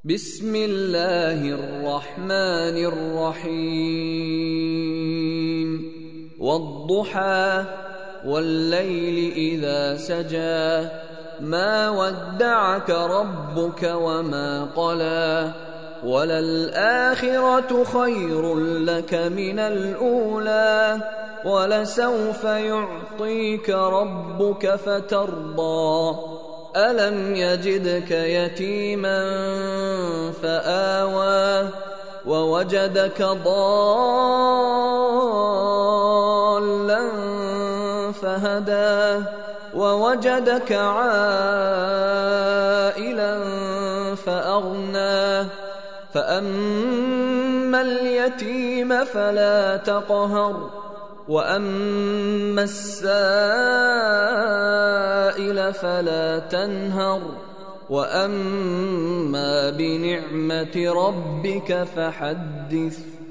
بسم الله الرحمن الرحيم والضحى والليل إذا سجى ما ودعك ربك وما قلى وللآخرة خير لك من الأولى ولسوف يعطيك ربك فترضى ألم يجدك يتيما فآوى ووجدك ضالا فهدى ووجدك عائلا فأغنى فأما اليتيم فلا تقهر وأما السائل فلا تنهر وأما بنعمة ربك فحدث.